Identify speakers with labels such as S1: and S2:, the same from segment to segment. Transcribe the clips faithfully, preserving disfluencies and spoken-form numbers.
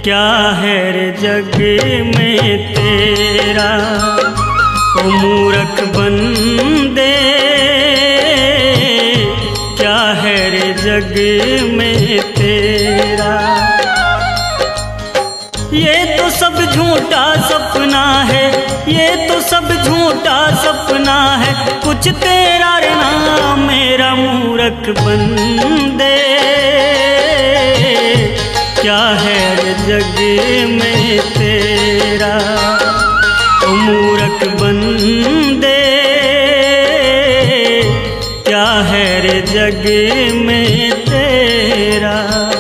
S1: क्या है रे जग में तेरा, ओ मूर्ख बंदे क्या है रे जग में तेरा। ये तो सब झूठा सपना है, ये तो सब झूठा सपना है, कुछ तेरा रे ना मेरा मूर्ख बंदे क्या है रे जग में तेरा, ओ मूर्ख बंदे क्या है रे जग में तेरा।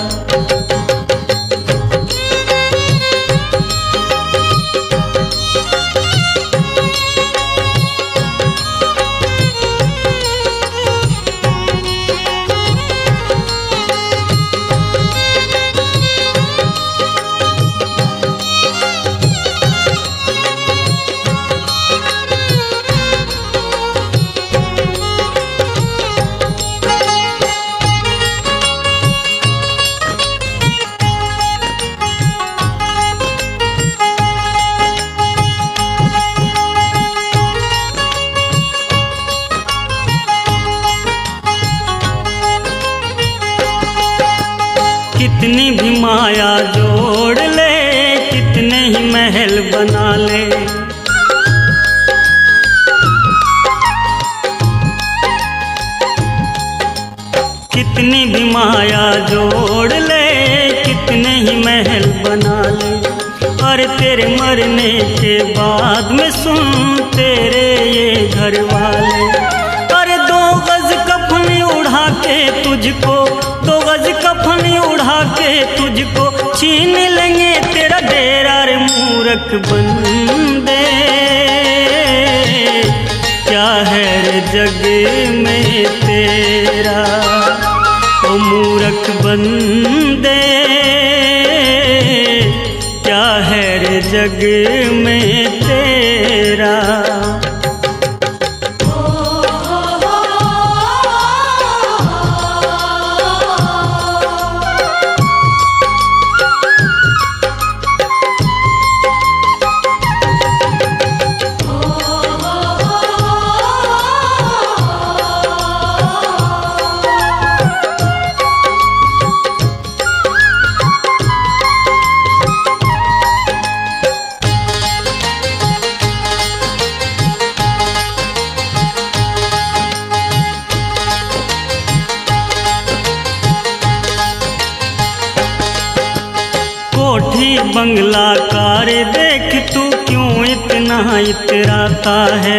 S1: कितनी भी माया जोड़ ले, कितने ही महल बना ले, कितनी भी माया जोड़ ले, कितने ही महल बना ले, और तेरे मरने के बाद में सुन तेरे ये घर वाले, अरे दो गज कफन उड़ा के तुझको, दो गज कफन उड़ा के तुझको छीन लेंगे तेरा डेरा रे मूर्ख बंदे क्या है रे जग में तेरा, ओ मूर्ख बंदे क्या है रे जग में तेरा। कोठी बंगला कार देख तू क्यों इतना इतराता है,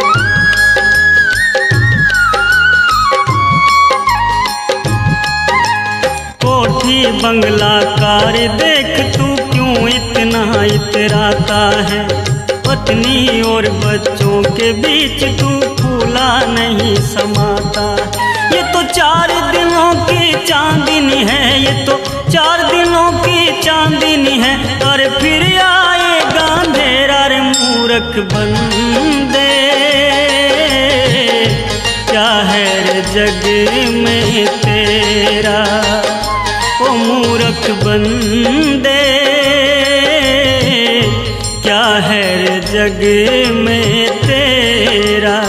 S1: कोठी बंगला कार देख तू क्यों इतना इतराता है, पत्नी और बच्चों के बीच तू फूला नहीं समाता। ये तो चार दिनों की चांदनी है, ये तो चार दिनों की चांदनी है, और फिर आएगा अंधेरा रे मूर्ख बंदे क्या है रे जग में तेरा, ओ मूर्ख बंदे क्या है रे जग में तेरा।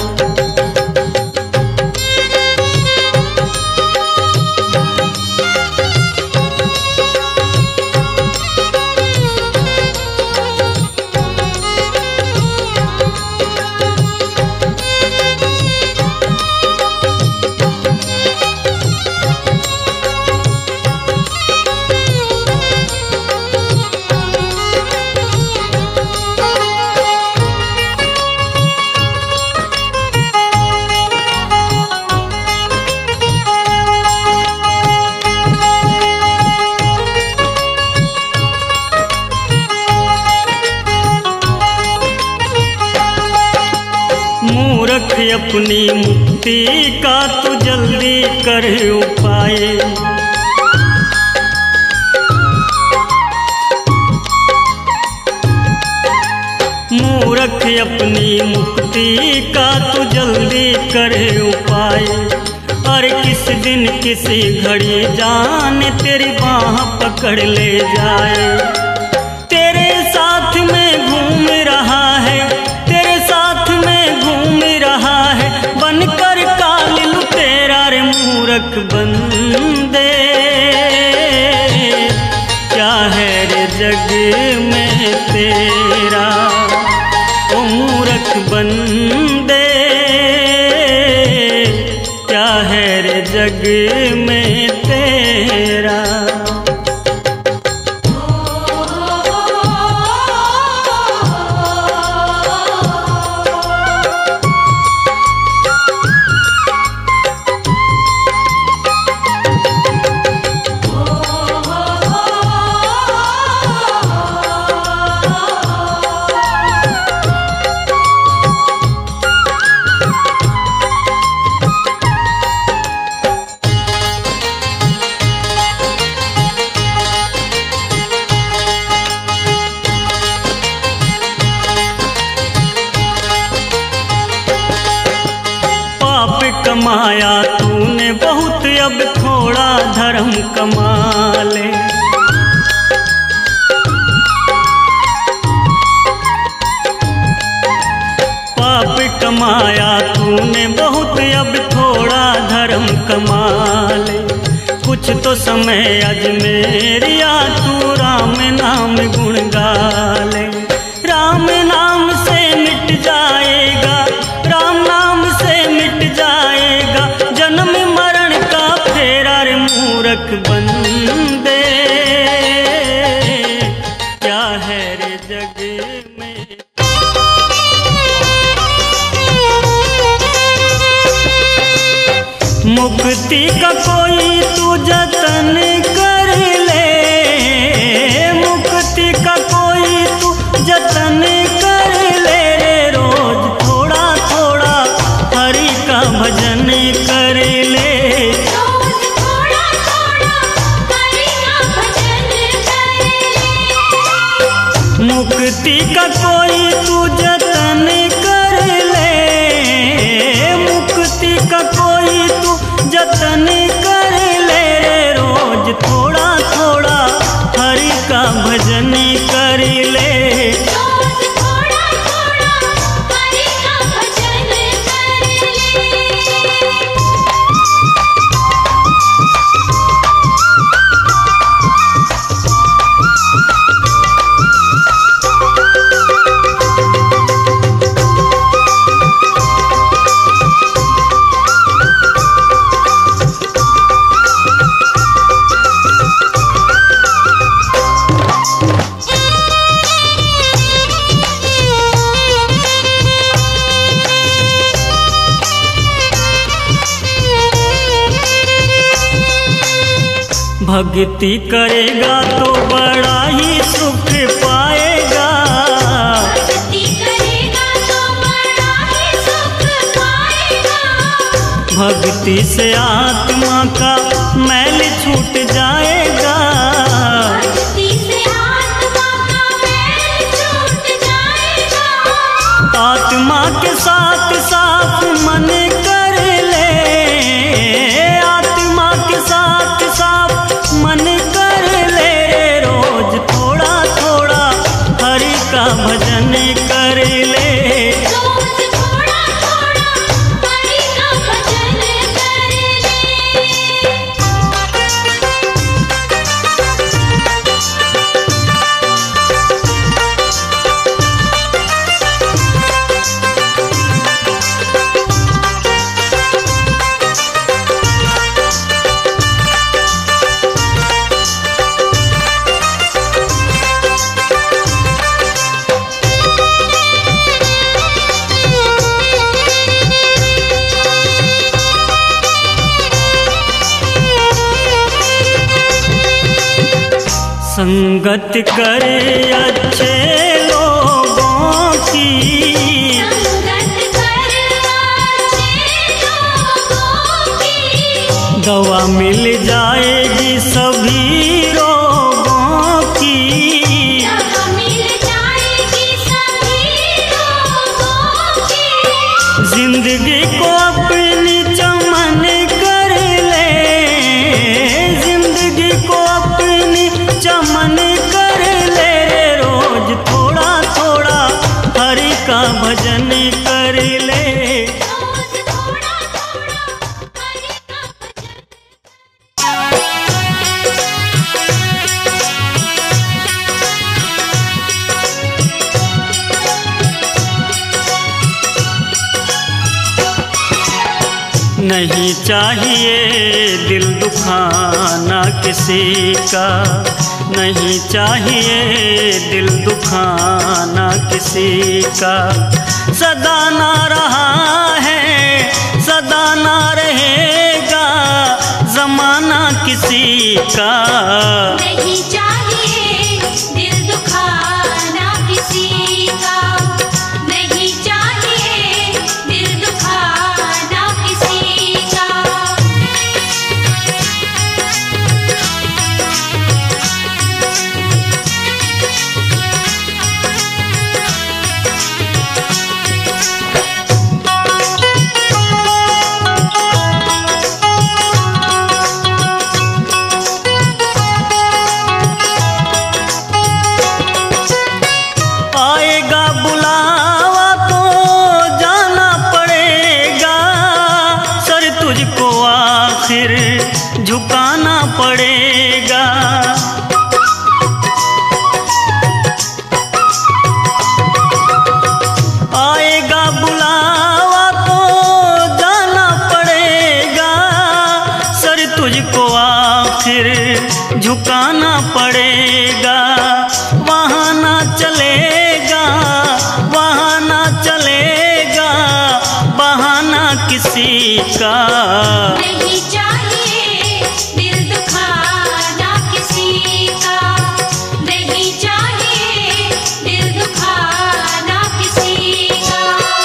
S1: मूर्ख अपनी मुक्ति का तू जल्दी कर उपाय, मूर्ख अपनी मुक्ति का तू जल्दी कर उपाय, और किस दिन किसी घड़ी जान तेरी बाह पकड़ ले जाए। तेरे साथ में घूम रहा है, तेरे साथ में घूम रहा है, बनकर काल लुटेरा रे मूरख बंदे। क्या है रे जग में तेरा ओ मूरख बंदे, क्या है रे जग में तेरा। कमाया तूने बहुत, अब थोड़ा धर्म कमा ले। पाप कमाया तूने बहुत, अब थोड़ा धर्म कमा ले। कुछ तो समय अज मेरिया तू राम नाम गुण गा ले। राम नाम से मिट जाएगा, राम नाम से मिट जाएगा जन्म मरण का फेरा रे मूरख बंदे। क्या है रे जग में। मुक्ति का कोई तू जतन कर ले, मुक्ति का कोई तू जतन कर ले। रोज थोड़ा थोड़ा हरि का भजन कर ले,
S2: रोज थोड़ा थोड़ा हरि का भजन कर ले।
S1: मुक्ति का कोई तू जतन कर ले, मुक्ति का कोई तू जतन कर ले। रोज थोड़ा थोड़ा हरि का भजन कर ले,
S2: रोज थोड़ा थोड़ा हरि का भजन कर ले।
S1: भक्ति करेगा तो बड़ा ही सुख पाएगा,
S2: भक्ति करेगा तो बड़ा ही सुख पाएगा।
S1: भक्ति से आत्मा का मैल छूट जाएगा,
S2: भक्ति से आत्मा का मैल छूट जाएगा।
S1: आत्मा के साथ साफ मन कर ले, आत्मा के साथ साफ मन कर ले। रोज थोड़ा थोड़ा हरि का भजन कर ले,
S2: रोज थोड़ा थोड़ा हरि का भजन कर ले।
S1: संगत करे अच्छे लोगों की,
S2: संगत कर अच्छे लोगों की।
S1: दवा मिल जाएगी सभी रोगों की,
S2: दवा मिल जाएगी सभी लोगों की।
S1: जिंदगी को अपनी चमन कर ले, का मन कर ले रे रोज थोड़ा थोड़ा हरि का भजन कर ले।
S2: रोज थोड़ा थोड़ा हरि का भजन।
S1: नहीं चाहिए दिल दुखाना किसी का, नहीं चाहिए दिल दुखाना किसी का। सदा ना रहा है सदा ना रहेगा जमाना किसी का।
S2: नहीं चाहिए दिल दुखाना किसी का, नहीं चाहिए दिल दुखाना किसी का।
S1: आएगा बुलावा तो जाना पड़ेगा, सर तुझको आखिर झुकाना पड़ेगा। आएगा बुलावा तो जाना पड़ेगा, सर तुझको आखिर झुकाना पड़ेगा। वहाँ ना चलेगा वहाँ ना चलेगा बहाना किसी का।
S2: नहीं चाहिए दिल दुखाना किसी का, नहीं चाहिए दिल दुखाना किसी का।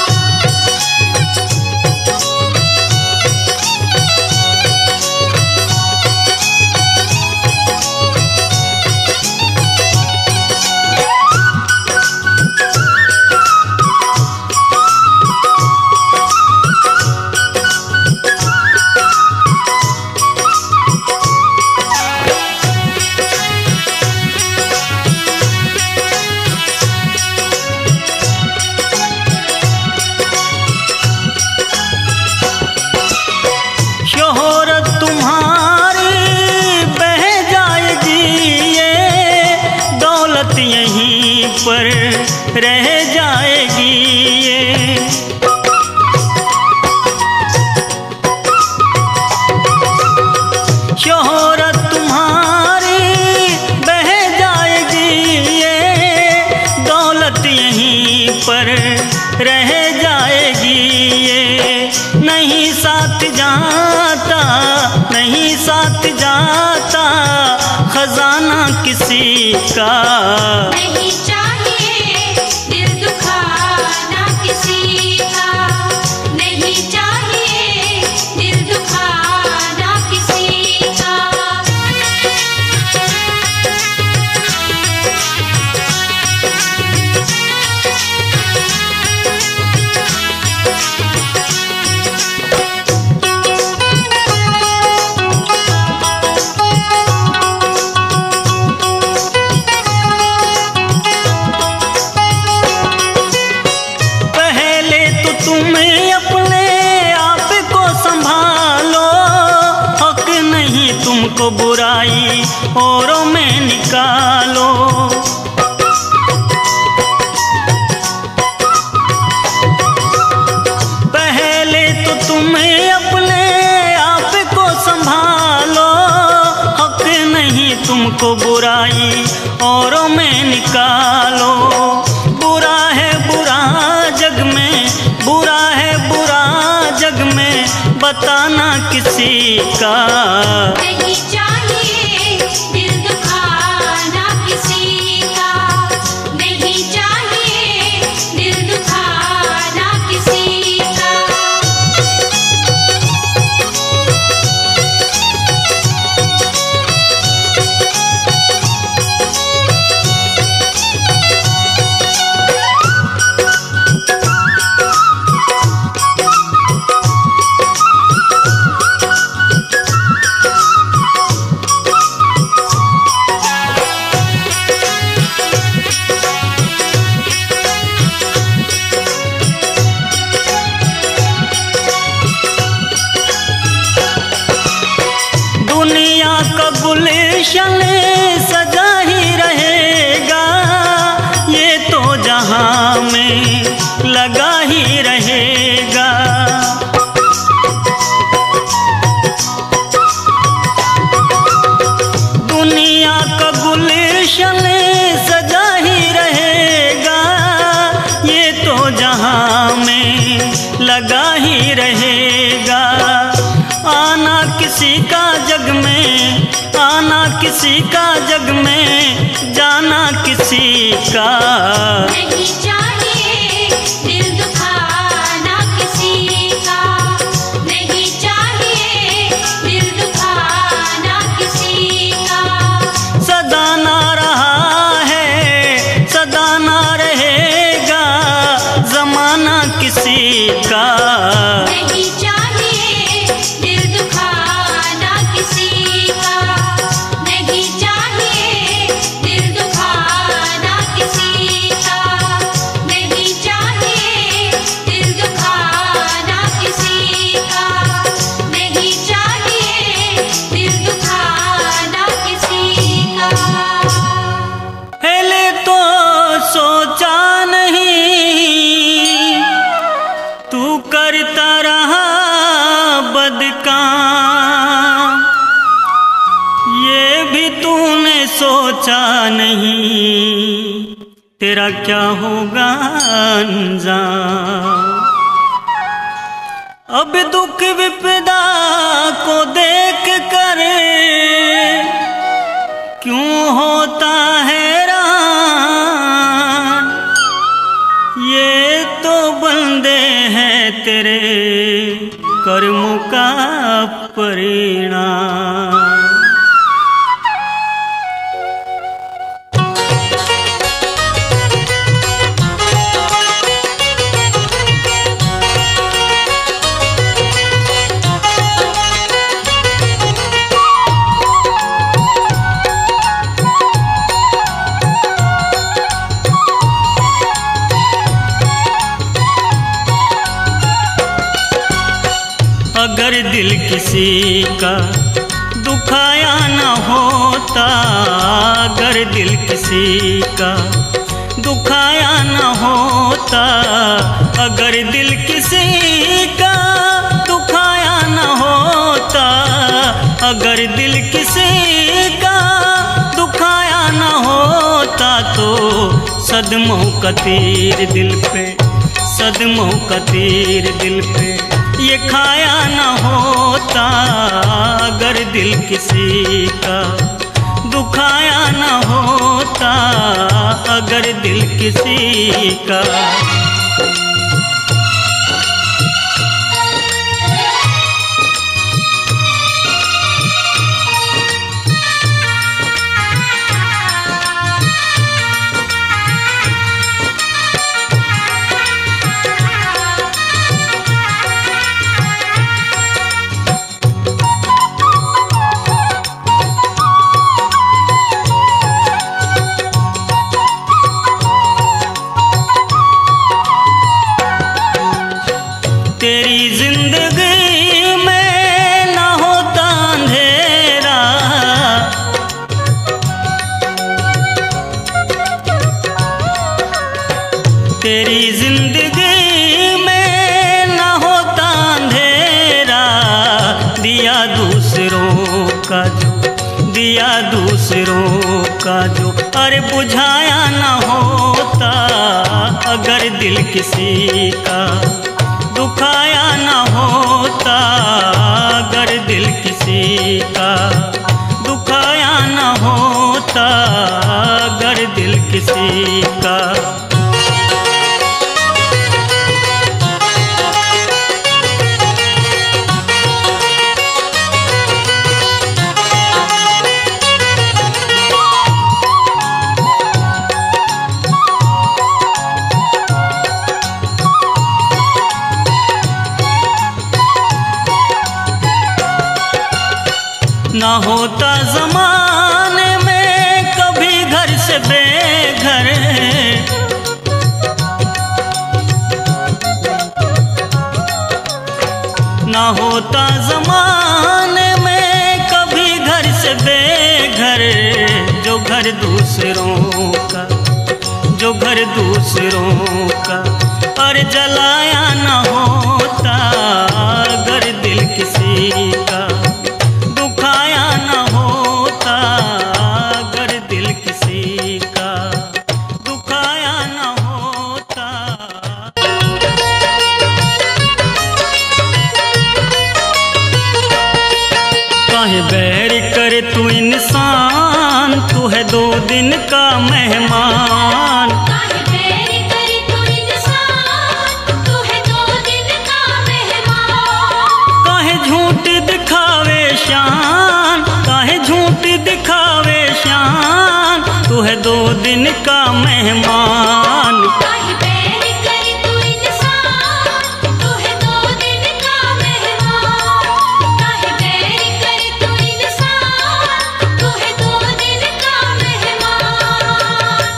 S1: शोहरत तुम्हारी बह जाएगी ये, दौलत यहीं पर रह जाएगी ये। शोहरत तुम्हारी बह जाएगी ये, दौलत यहीं पर रह जाएगी ये। नहीं साथ जाता नहीं साथ जाता खजाना किसी का।
S2: नहीं चाहिए दिल दुखाना किसी का, नहीं चाहिए दिल दुखाना किसी का।
S1: पहले तो तुम अपने आप को संभालो, हक नहीं तुमको बुराई औरों में निकालो। पहले तो तुम अपने आप को संभालो, हक नहीं तुमको बुराई औरों में निकालो। बुरा है बुरा जग में बुरा है बुरा जग में बताना किसी का।
S2: नहीं चाहिए दिल दुखाना किसी का, नहीं चाहिए दिल दुखाना किसी का।
S1: गुलशन सजा ही रहेगा, ये तो जहां में लगा ही रहेगा। आना किसी का जग में, आना किसी का जग में, जाना किसी का
S2: नहीं चाहिए दिल दुखाना किसी का, नहीं चाहिए दिल दुखाना किसी का।
S1: सदा ना रहा है, सदा ना रहेगा जमाना किसी का।
S2: नहीं चाहिए दिल दुखाना किसी का, नहीं चाहिए दिल दुखाना किसी का, नहीं चाहिए दिल दुखाना किसी का, नहीं चाहिए दिल दुखाना किसी का।
S1: पहले तो सोचा नहीं, तू करता रहा बदकाम, ये भी तूने सोचा नहीं, तेरा क्या होगा अंजाम। अब दुख विपदा को देख कर क्यों होता हैरान, ये तो बंदे हैं तेरे कर्मों का परिणाम। अगर दिल किसी का दुखाया न होता, अगर दिल किसी का दुखाया न होता, अगर दिल किसी का दुखाया न होता, अगर दिल किसी का दुखाया न होता, तो सदमों का तीर दिल पे, सदमों का तीर दिल पे ये खाया न होता। अगर दिल किसी का दुखाया न होता, अगर दिल किसी का। तेरी जिंदगी में न होता अंधेरा, तेरी जिंदगी में न होता अंधेरा। दिया दूसरों का जो, दिया दूसरों का जो, अरे बुझाया न होता। अगर दिल किसी का दुखाया न होता, अगर दिल किसी का दुखाया न होता, अगर दिल किसी का। ना होता जमाने में कभी घर से बेघर, ना होता जमाने में कभी घर से बेघर। जो घर दूसरों का, जो घर दूसरों का, और जलाया न होता। अगर दिल किसी का दुखाया न होता, अगर दिल किसी करे तू इंसान, तू है दो दिन का मेहमान।
S2: काहे बैर करे तू इंसान, तू है दो दिन का मेहमान।
S1: काहे झूठ दिखावे शान, काहे झूठ दिखावे शान, तू है दो दिन का मेहमान।
S2: काहे बैर करे तू इंसान, तू है दो दिन का मेहमान। काहे बैर करे तू इंसान, तू है दो दिन का मेहमान।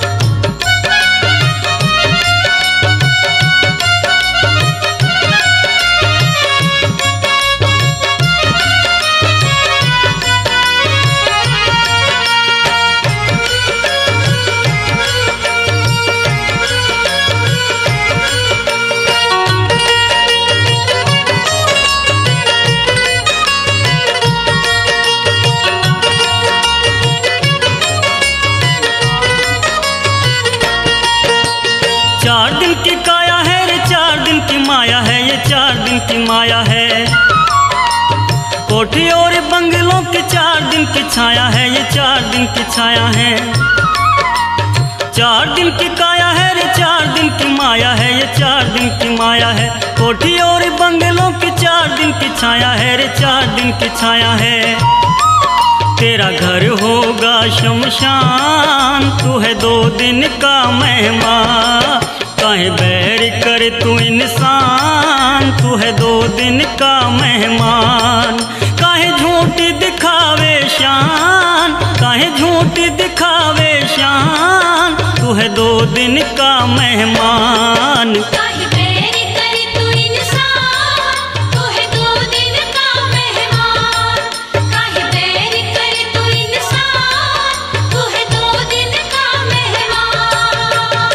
S1: चार दिन की काया है रे, चार दिन की माया है, ये चार दिन की माया है। कोठी और बंगलों की चार दिन की छाया है, ये चार दिन की छाया है। चार दिन की काया है रे, चार दिन की माया है, ये चार दिन की माया है। कोठी और बंगलों की चार दिन की छाया है रे, चार दिन की छाया है। तेरा घर होगा शमशान, तू है दो दिन का मेहमान। काहे बैर करे तू इंसान, तू है दो दिन का मेहमान। काहे झूठ दिखावे शान, काहे झूठ दिखावे शान, तू है दो दिन का मेहमान।
S2: काहे बैर करे तू इंसान, तू है दो दिन का मेहमान। काहे बैर करे तू इंसान, तू है दो दिन का मेहमान।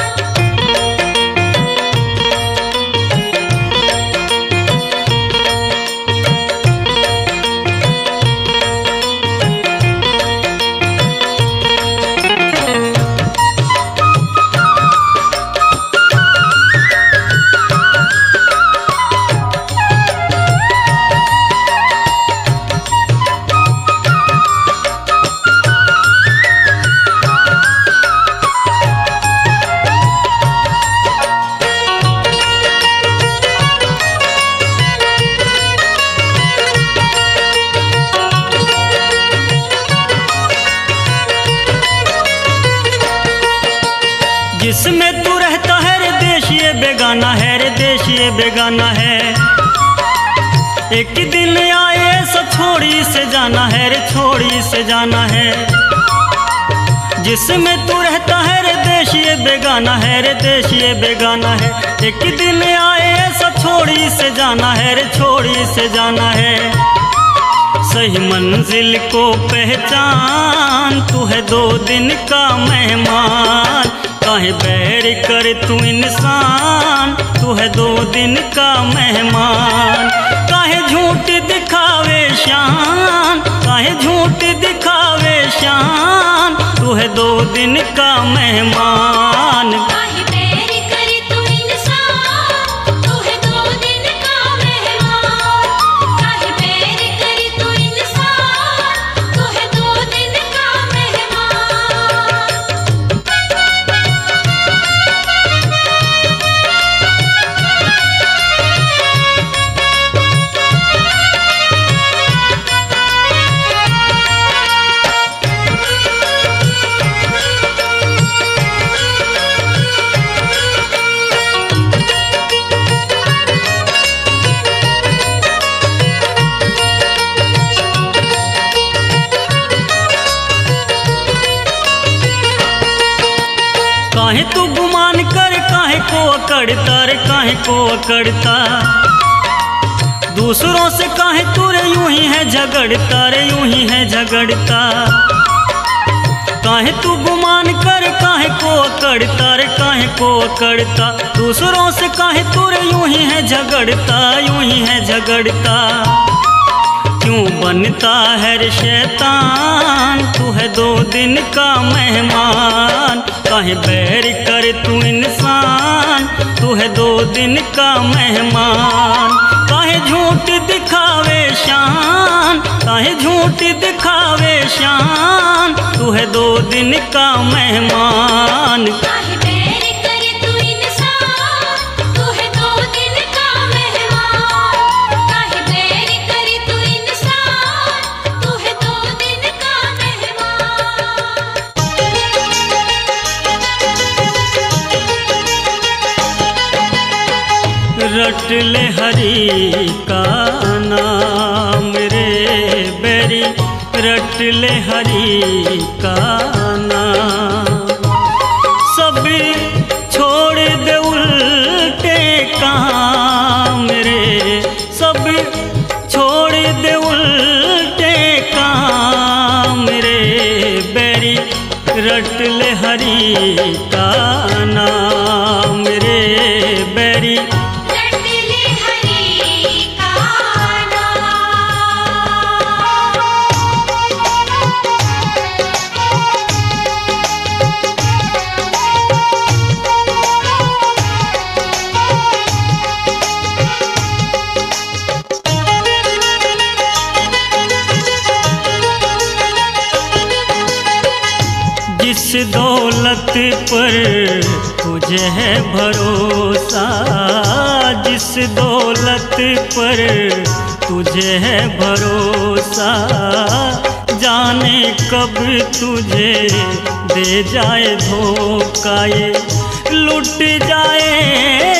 S1: जिसमें तू रहता है रे देश ये बेगाना है रे, देश ये बेगाना है। एक दिन आए सब छोड़ी से जाना है रे, छोड़ी से जाना है। जिसमें तू रहता है रे देश ये बेगाना है रे, देश ये बेगाना है। एक दिन आए सब छोड़ी से जाना है रे, छोड़ी से जाना है। सही मंजिल को पहचान, तू है दो दिन का मेहमान। काहे बैर करे तू इंसान, तू है दो दिन का मेहमान। काहे झूठ दिखावे शान, काहे झूठ दिखावे शान, तू है दो दिन का मेहमान।
S2: काहे बैर करे तू इंसान, तू है दो दिन का मेहमान। काहे बैर करे तू इंसान, तू है दो दिन का मेहमान।
S1: काहे तू गुमान कर, काहे को अकड़ता रे, काहे को अकड़ता। दूसरों से काहे तू रे यूं ही है झगड़ता रे, यूं ही है झगड़ता। काहे तू गुमान कर, काहे को अकड़ता रे, काहे को अकड़ता। दूसरों से काहे तू रे यूं ही है झगड़ता, यूं ही है झगड़ता। क्यों बनता है रे शैतान, तू है दो दिन का मेहमान। काहे बैर कर तू इंसान, तू है दो दिन का मेहमान। काहे झूठ दिख दिखावे शान, काहे झूठ दिखावे शान, तू है दो दिन का मेहमान।
S2: काहे बैर करे तू इंसान, तू है दो दिन का मेहमान। काहे बैर करे तू इंसान, तू है दो दिन का मेहमान।
S1: रट ले हरि का नाम रे बैरी, रट ले हरि का नाम। सब छोड़ दे उल्टे काम रे, सब छोड़ दे उल्टे काम रे बैरी, रट ले हरि का नाम रे बैरी।
S2: रट ले हरि का
S1: जिस दौलत पर तुझे है भरोसा, जिस दौलत पर तुझे है भरोसा, जाने कब तुझे दे जाए धोखा, ये लुट जाए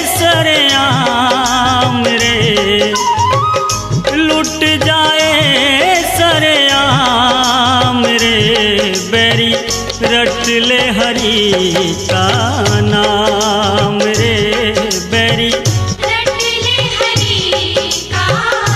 S1: सरेआम रे, लुट जाए सरेआम रे बैरी, रट ले हरि का नाम रे बैरी।
S2: रट ले हरि का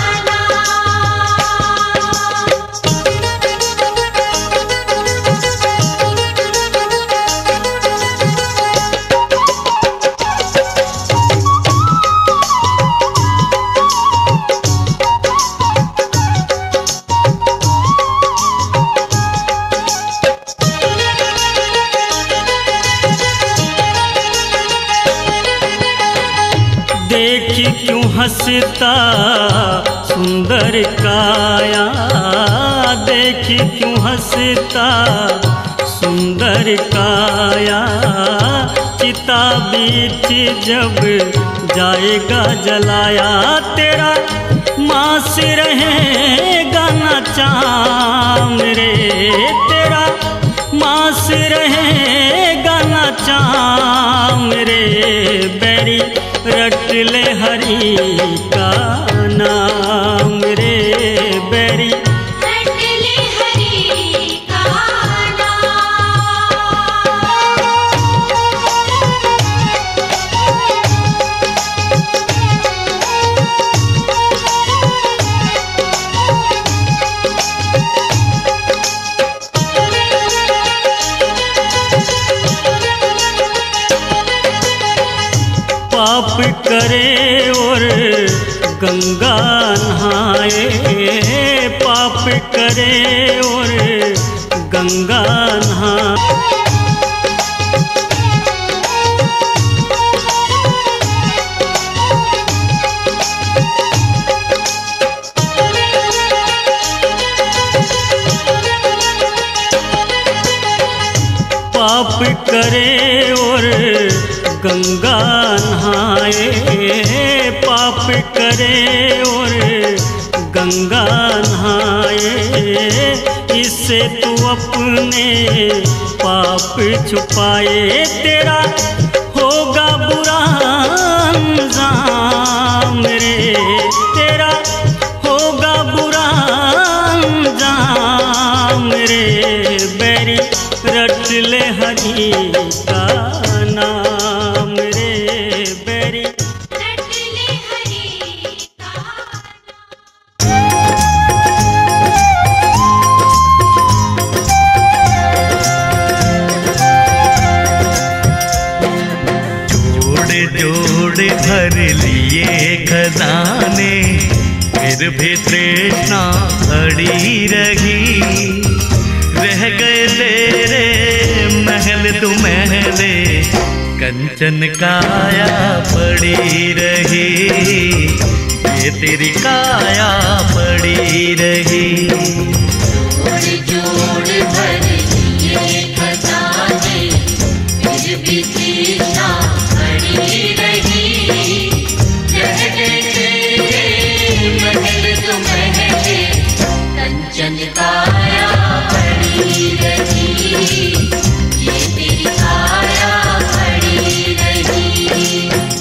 S1: देखी क्यों हंसता सुंदर काया, देखी क्यों हंसता सुंदर काया, चिता बीच जब जाएगा जलाया, तेरा मांस रहेगा न चाम रे, तेरा मांस रहेगा न चाम रे बैरी, रट ले हरि का नाम रे बैरी।
S2: रट ले हरि का
S1: पाप करे और गंगा नहाए, पाप करे और गंगा नहाए, पाप करे और गंगा नहाए, पाप करे और गंगा नहाए, इससे तू अपने पाप छुपाए, तेरा होगा बुरा अंजाम रे, तेरा होगा बुरा अंजाम रे बैरी, रट ले हरि का नाम रे बैरी।
S2: रट ले हरि का
S3: जोड़े जोड़े भर लिए खजाने, फिर भी तृष्णा अड़ी रही, रह गए तेरे महल तू महले, कंचन काया पड़ी रही, ये तेरी काया पड़ी रही।
S2: जोड़ जोड़ भर लिए खजाने, फिर भी तृष्णा पड़ी रही। रह गए तेरे महल तो महले, कंचन काया पड़ी रही। ये तेरी काया पड़ी रही।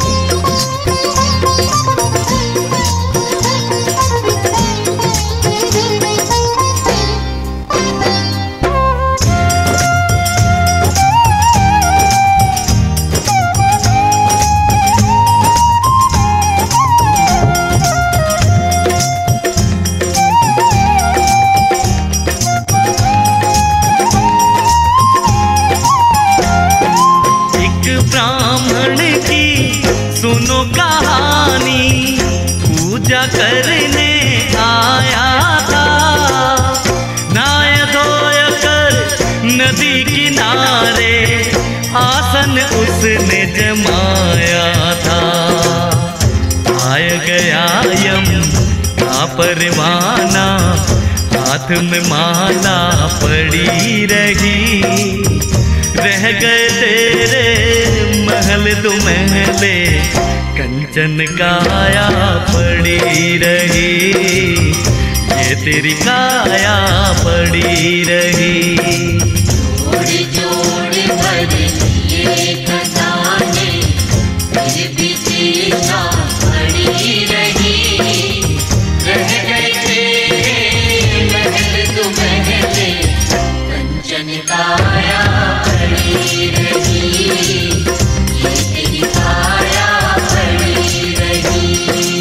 S3: ब्राह्मण की सुनो कहानी, पूजा करने आया था। नहाय धोय कर नदी किनारे, आसन उसने जमाया था। आय गया यम का परवाना, हाथ में माला पड़ी रही। रह गए तेरे महल दो महले, कंचन काया पड़ी रही। ये तेरी काया पड़ी रही।
S2: जोड़ जोड़ भर लिए खजाने, फिर भी तृष्णा पड़ी रही। रह गए तेरे महल दो महले, कंचन काया पड़ी रही। ये तेरी काया पड़ी रही।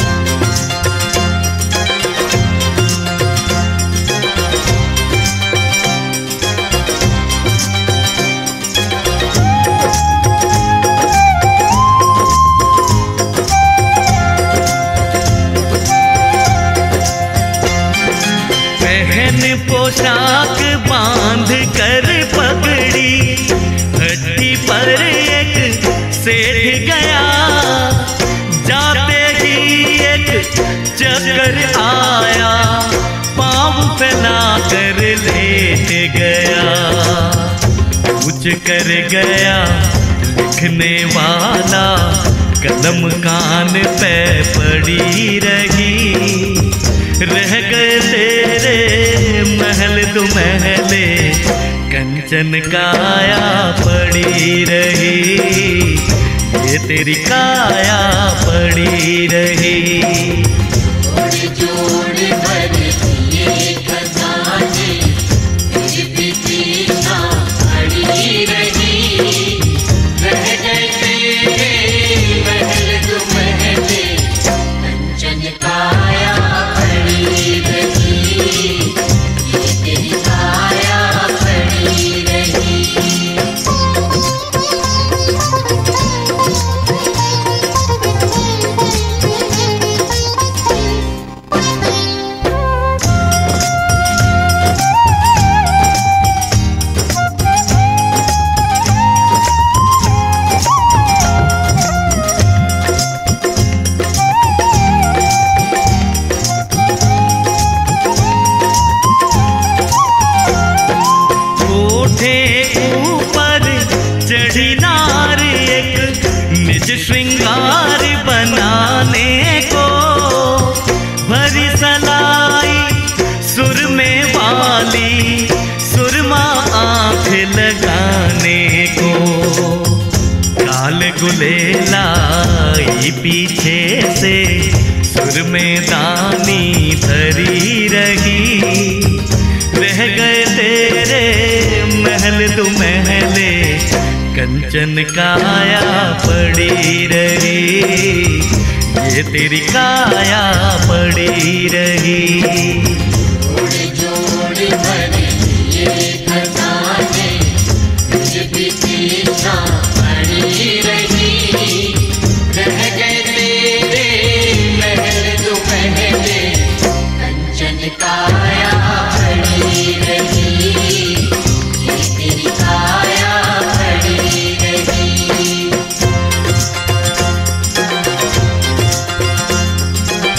S3: पहन पोशाक बांध कर पगड़ी, हड्डी पर एक सेठ गया। जाते ही एक चक्कर आया, पाँव फैला कर लेट गया। कुछ कर गया लिखने वाला, कलम कान पे पड़ी रही। रह गए तेरे महल दो महले, कंचन काया पड़ी रही। ये तेरी काया पड़ी रही।
S2: जोड़ जोड़ भर लिए खजाने, फिर भी तृष्णा पड़ी रही। रह गए तेरे महल दो महले, कंचन काया पड़ी रही। ये तेरी काया पड़ी रही।
S3: ऊपर चढ़ी नार एक, निज श्रृंगार बनाने को। भरी सलाई सुर में वाली, सुरमा आंख लगाने को। काल गुलेलाई पीछे से, सुर में दानी धरी रही। रह गए तेरे महल दो महले, कंचन काया पड़ी रही। ये तेरी काया पड़ी रही।
S2: जोड़ जोड़ भर लिए खजाने, फिर भी तृष्णा पड़ी रही। रह गए तेरे महल दो महले, कंचन काया पड़ी रही। ये तेरी काया पड़ी रही।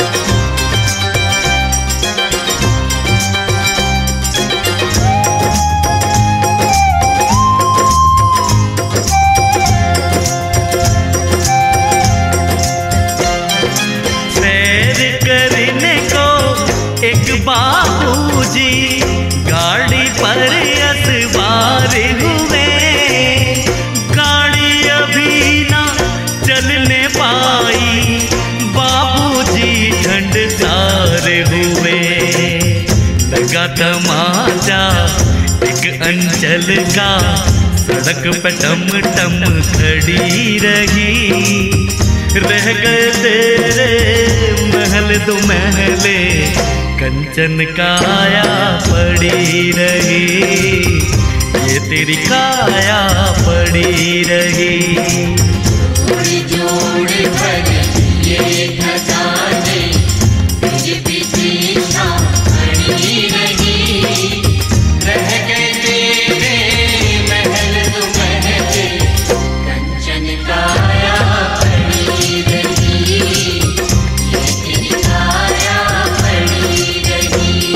S3: तमाचा एक अंचल का सड़क पे टम टम खड़ी रही। रह गए तेरे महल दो महले, कंचन काया पड़ी रही। ये तेरी काया पड़ी रही।
S2: जोड़ जोड़ भर ये खजाने, तुझ पीछे शाम पड़ी रही। रह गए तेरे महल दो महले, कंचन काया पड़ी रही। ये तेरी काया पड़ी रही।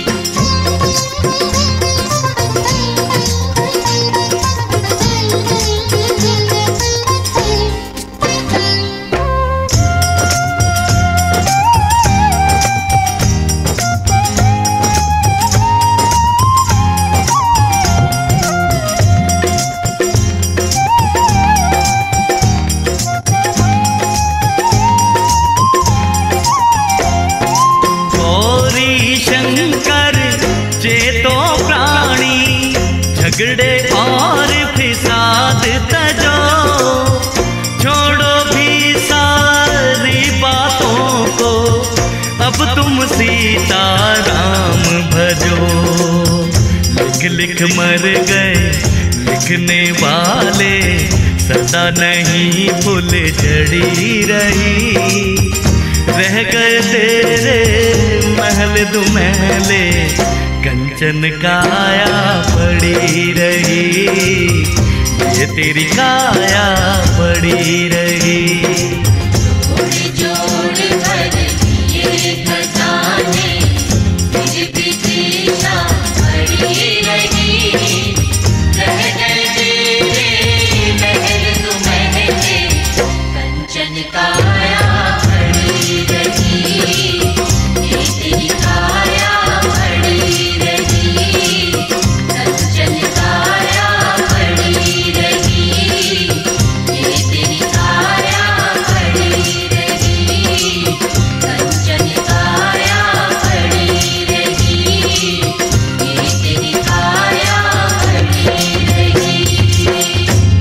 S3: झगड़े और फिसाद तजो, छोड़ो भी सारी बातों को, अब तुम सीता राम भजो। लिख लिख मर गए लिखने वाले, सदा नहीं फूल झड़ी रही। रह गए तेरे महल दो महले, कंचन काया पड़ी रही। ये तेरी काया पड़ी रही।
S2: जोड़ जोड़ भर ये खजाने, तुझ पीछे शाम पड़ी रही। रह गए तेरे महल दो महले, कंचन काया पड़ी रही। ये तेरी काया पड़ी रही। कंचन काया पड़ी रही। ये तेरी काया पड़ी रही। कंचन काया पड़ी रही। ये तेरी काया पड़ी रही।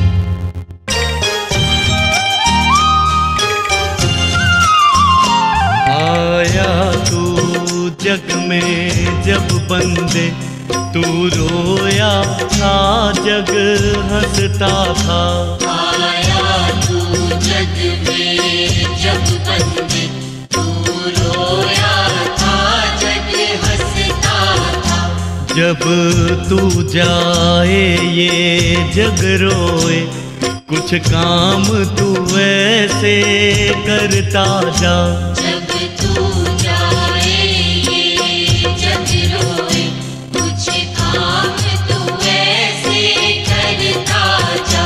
S3: आया तू जग में जब बंदे, तू रोया था जग हंसता था।
S2: आया तू जग में जब बंदे, तू रोया था जग हंसता था।
S3: जब तू जाए ये जग रोए, कुछ काम तू ऐसे करता जा।
S2: जब तू जाए ये जग रोए, कुछ काम तू ऐसे करता जा।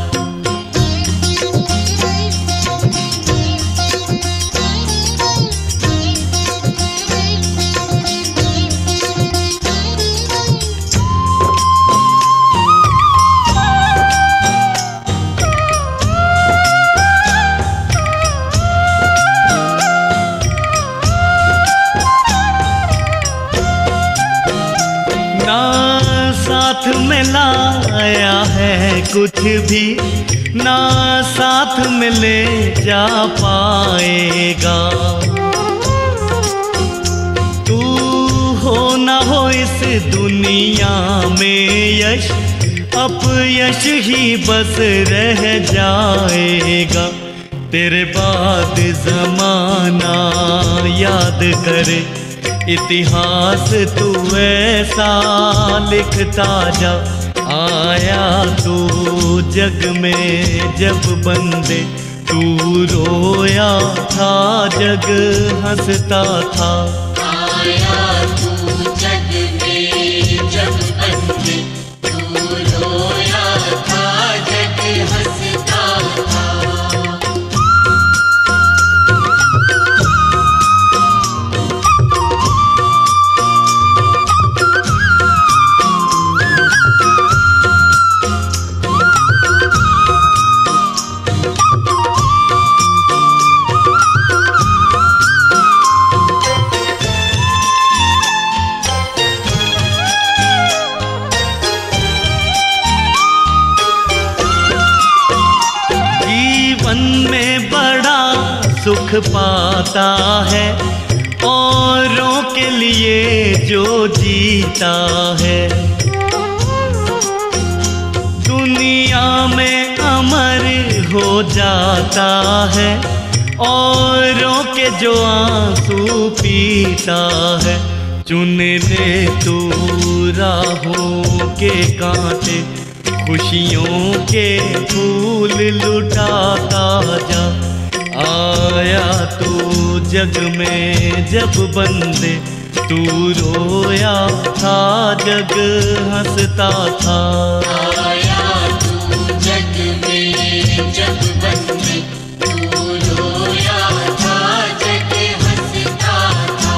S3: साथ में लाया है कुछ भी, ना साथ में ले जा पाएगा। तू हो ना हो इस दुनिया में यश, अपयश ही बस रह जाएगा। तेरे बाद जमाना याद करे, इतिहास तू ऐसा लिखता जा। आया तू जग में जब बंदे, तू रोया था जग हंसता था।
S2: आया तू जग में जब बंदे, तू रोया था जग हंसता था।
S3: सुख पाता है, औरों के लिए जो जीता है। दुनिया में अमर हो जाता है, औरों के जो आंसू पीता है। चुन ले तू राहों के कांटे, खुशियों के फूल लुटाता जा। आया तू जग में जब बंदे, तू रोया था जग हंसता था।
S2: आया तू जग में जब बंदे, तू रोया था जग हंसता था।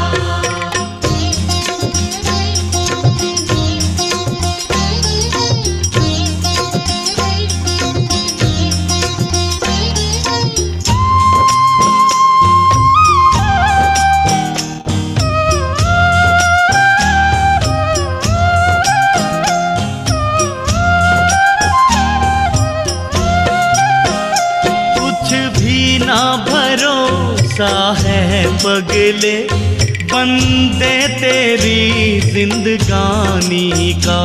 S3: भरोसा है पगले बंदे तेरी जिंदगानी का,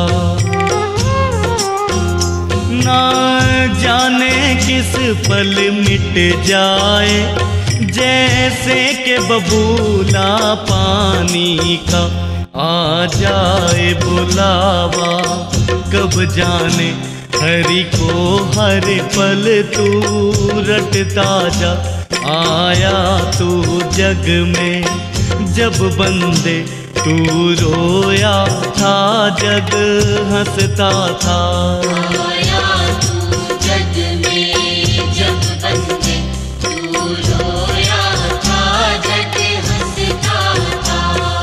S3: ना जाने किस पल मिट जाए जैसे के बबूला पानी का। आ जाए बुलावा कब जाने, हरि को हर पल तू रटता जा। आया तू जग में जब बंदे, तू रोया था जग हंसता था।
S2: आया तू जग में जब बंदे, तू रोया था जग हंसता था।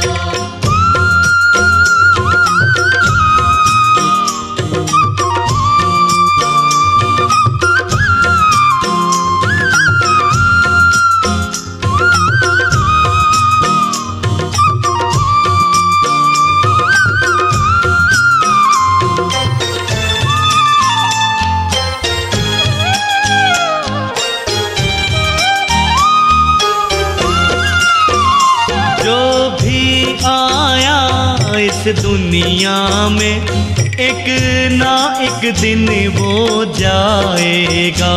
S3: इस दुनिया में एक ना एक दिन वो जाएगा।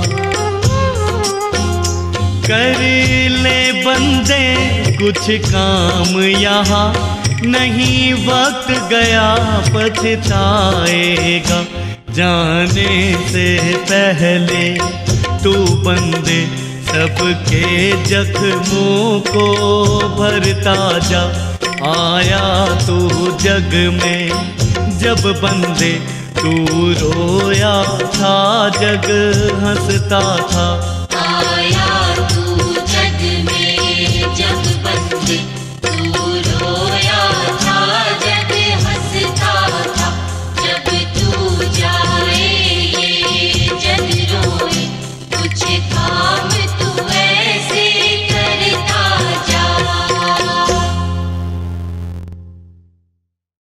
S3: कर ले बंदे कुछ काम यहाँ, नहीं वक्त गया पछताएगा। जाने से पहले तू बंदे सबके जख्मों को भरता जा। आया तू जग में जब बंदे, तू रोया था जग हंसता था।